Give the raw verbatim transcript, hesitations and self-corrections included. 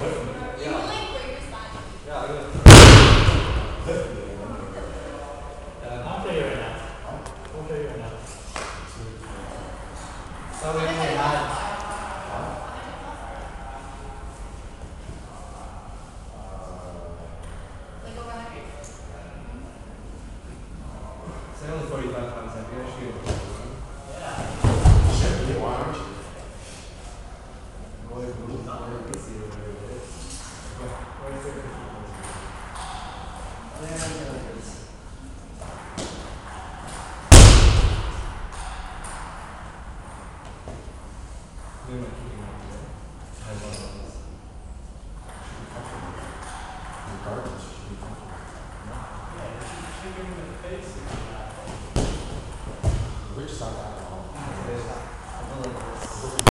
I'll show you right now. We'll show you right now. So we can add. It's only forty-five pounds heavy, actually. Yeah. Shit, you want to? Go ahead, move on. You can see whatever it is. Where's it? Yeah, yeah, it is. We might keep it up there. I have one of those. Regardless, should be comfortable. Yeah, you should, should give him the face. Rich side alcohol. I feel like this.